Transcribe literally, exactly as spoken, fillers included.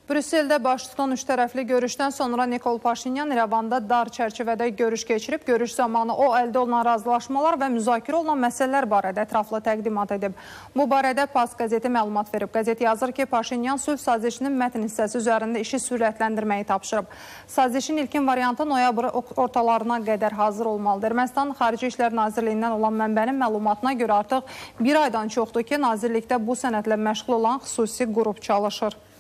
Brüsseldə baş tutan üç tərəfli görüşdən sonra Nikol Paşinyan İrəvanda dar çərçivədə görüş keçirib. Görüş zamanı o əldə olunan razılaşmalar və müzakirə olunan məsələlər barədə ətraflı təqdimat edib. Bu barədə Pas qəzeti məlumat verib. Qəzet yazır ki, Paşinyan sülh sazişinin mətn hissəsi üzərində işi sürətləndirməyi tapşırıb. Sazişin ilkin variantı noyabr ortalarına qədər hazır olmalıdır. Ermənistan Xarici İşlər Nazirliyindən olan mənbənin məlumatına görə artıq bir aydan çoxdur ki, nazirlikdə bu sənədlə məşğul olan xüsusi qrup çalışır.